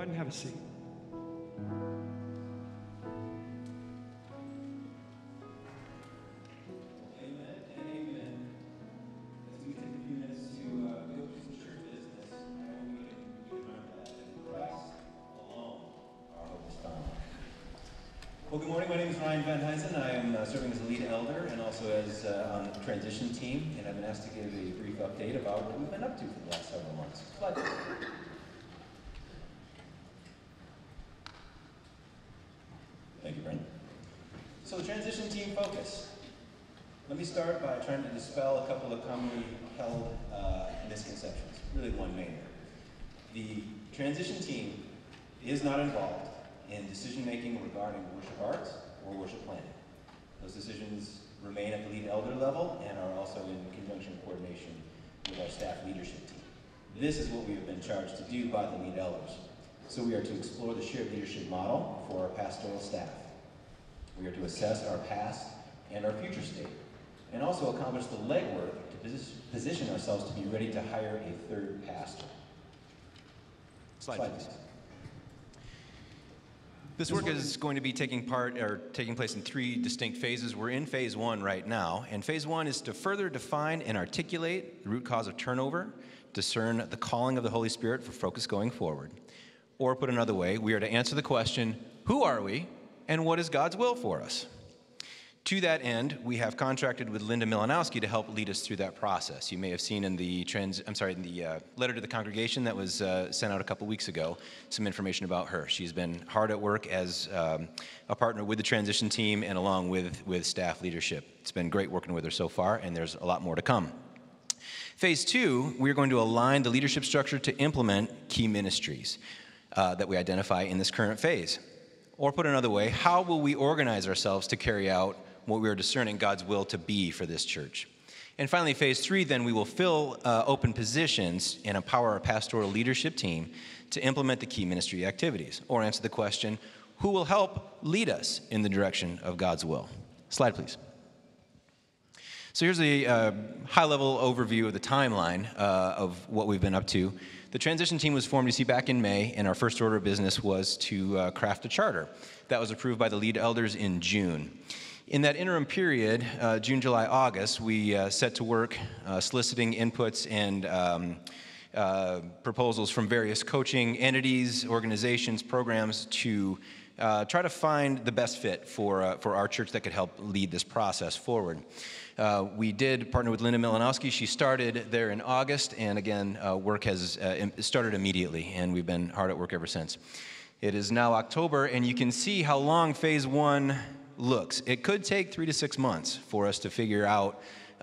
ahead and have a seat. Well, good morning. My name is Ryan Van Huysen. I am serving as a lead elder and also as on the transition team, and I've been asked to give a brief update about what we've been up to for the last several months. Slide. Thank you, Brent. So the transition team focus. Let me start by trying to dispel a couple of commonly held misconceptions, really one main. The transition team is not involved in decision-making regarding worship arts or worship planning. Those decisions remain at the lead elder level and are also in conjunction and coordination with our staff leadership team. This is what we have been charged to do by the lead elders. So we are to explore the shared leadership model for our pastoral staff. We are to assess our past and our future state, and also accomplish the legwork to position ourselves to be ready to hire a third pastor. Slide please. This work is going to be taking place in 3 distinct phases. We're in phase 1 right now, and phase 1 is to further define and articulate the root cause of turnover, discern the calling of the Holy Spirit for focus going forward. Or put another way, we are to answer the question, who are we and what is God's will for us? To that end, we have contracted with Linda Milanowski to help lead us through that process. You may have seen in the letter to the congregation that was sent out a couple weeks ago some information about her. She's been hard at work as a partner with the transition team and along with staff leadership. It's been great working with her so far, and there's a lot more to come. Phase 2, we're going to align the leadership structure to implement key ministries that we identify in this current phase. Or put another way, how will we organize ourselves to carry out what we are discerning God's will to be for this church? And finally, phase 3, then we will fill open positions and empower our pastoral leadership team to implement the key ministry activities, or answer the question, who will help lead us in the direction of God's will? Slide, please. So here's a high-level overview of the timeline of what we've been up to. The transition team was formed, you see, back in May, and our first order of business was to craft a charter. That was approved by the lead elders in June. In that interim period, June, July, August, we set to work soliciting inputs and proposals from various coaching entities, organizations, programs to try to find the best fit for our church that could help lead this process forward. We did partner with Linda Milanowski. She started there in August, and again, work has started immediately, and we've been hard at work ever since. It is now October, and you can see how long phase 1 looks. It could take 3 to 6 months for us to figure out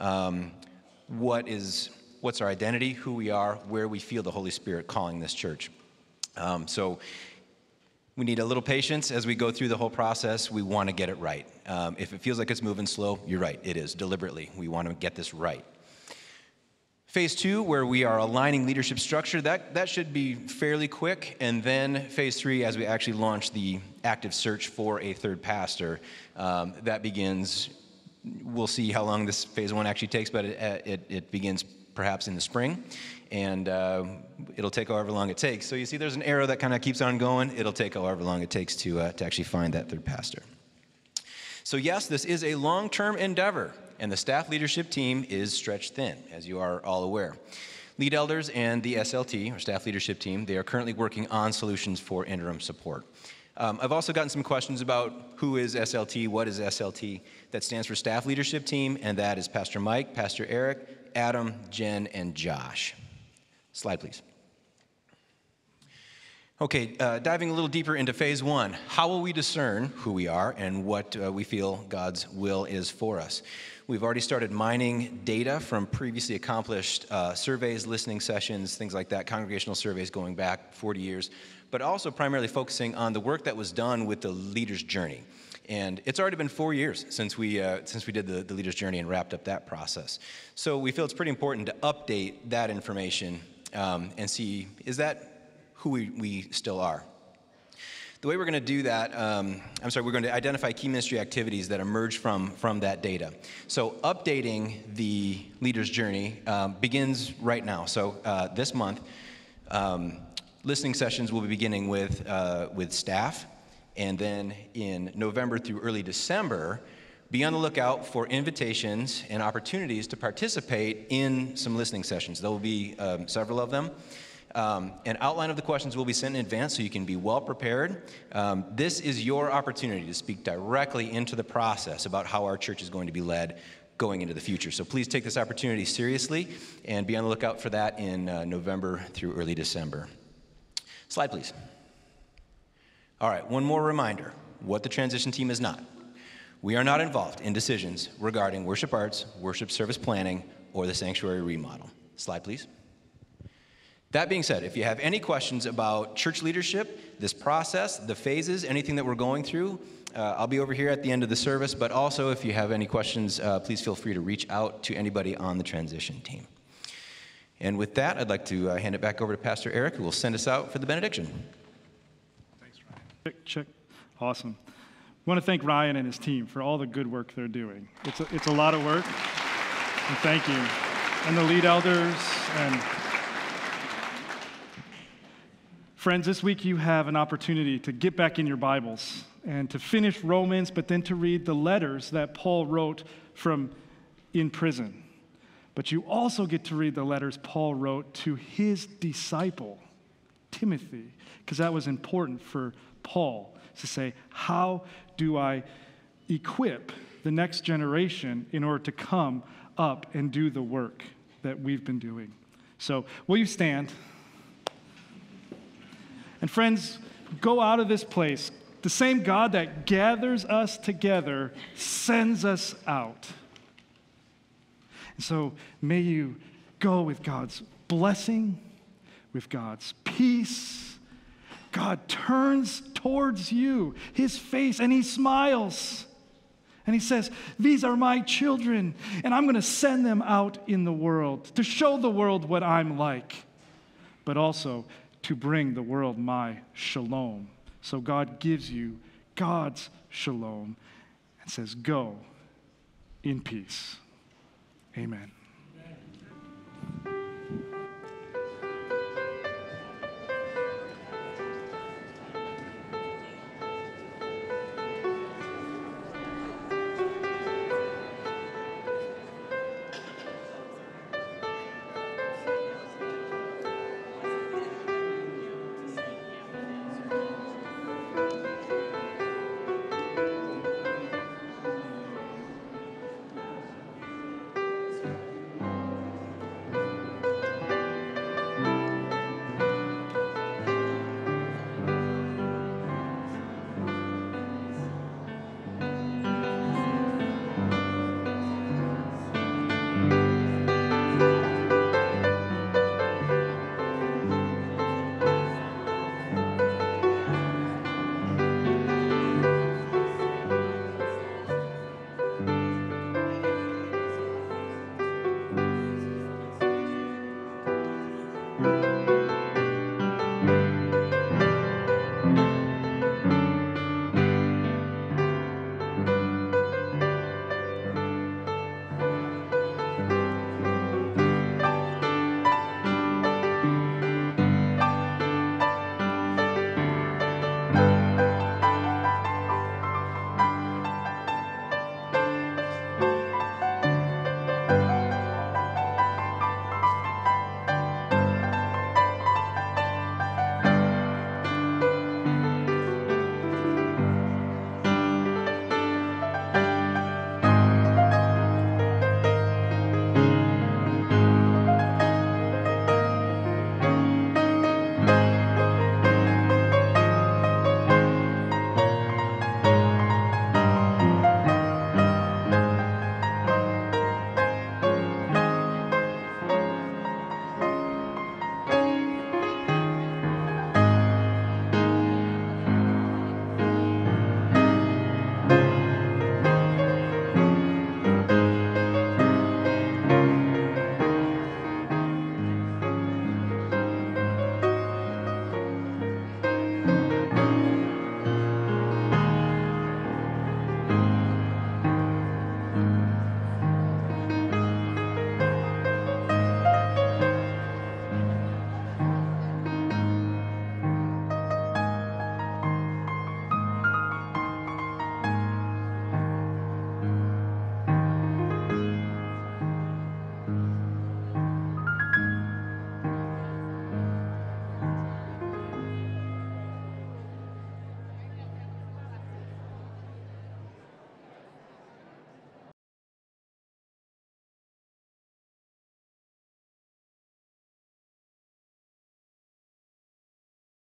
what's our identity, who we are, where we feel the Holy Spirit calling this church. So we need a little patience as we go through the whole process. We want to get it right. If it feels like it's moving slow, you're right, it is, deliberately. We want to get this right. Phase 2, where we are aligning leadership structure, that should be fairly quick. And then phase 3, as we actually launch the active search for a third pastor, that begins. We'll see how long this phase 1 actually takes, but it begins perhaps in the spring, and it'll take however long it takes. So you see there's an arrow that kind of keeps on going. It'll take however long it takes to actually find that third pastor. So yes, this is a long-term endeavor, and the staff leadership team is stretched thin, as you are all aware. Lead elders and the SLT, or staff leadership team, they are currently working on solutions for interim support. I've also gotten some questions about who is SLT, what is SLT. That stands for Staff Leadership Team, and that is Pastor Mike, Pastor Eric, Adam, Jen, and Josh. Slide, please. Okay, diving a little deeper into phase 1, how will we discern who we are and what we feel God's will is for us? We've already started mining data from previously accomplished surveys, listening sessions, things like that, congregational surveys going back 40 years, but also primarily focusing on the work that was done with the leader's journey. And it's already been 4 years since we did the leader's journey and wrapped up that process. So we feel it's pretty important to update that information and see, is that who we still are? The way we're going to do that, we're going to identify key ministry activities that emerge from that data. So updating the leader's journey begins right now. So this month, Listening sessions will be beginning with staff, and then in November through early December, be on the lookout for invitations and opportunities to participate in some listening sessions. There will be several of them. An outline of the questions will be sent in advance so you can be well prepared. This is your opportunity to speak directly into the process about how our church is going to be led going into the future. So please take this opportunity seriously and be on the lookout for that in November through early December. Slide, please. All right, one more reminder what the transition team is not. We are not involved in decisions regarding worship arts, worship service planning, or the sanctuary remodel. Slide, please. That being said, if you have any questions about church leadership, this process, the phases, anything that we're going through, I'll be over here at the end of the service, but also if you have any questions, please feel free to reach out to anybody on the transition team. And with that, I'd like to hand it back over to Pastor Eric, who will send us out for the benediction. Thanks, Ryan. Check. Awesome. I want to thank Ryan and his team for all the good work they're doing. It's a lot of work, and thank you. And the lead elders and friends, this week you have an opportunity to get back in your Bibles and to finish Romans, but then to read the letters that Paul wrote from in prison. But you also get to read the letters Paul wrote to his disciple, Timothy, because that was important for Paul to say, how do I equip the next generation in order to come up and do the work that we've been doing? So will you stand? And friends, go out of this place. The same God that gathers us together sends us out. And so may you go with God's blessing, with God's peace. God turns towards you his face and he smiles. And he says, these are my children, and I'm going to send them out in the world to show the world what I'm like, but also to bring the world my shalom. So God gives you God's shalom and says, go in peace. Amen.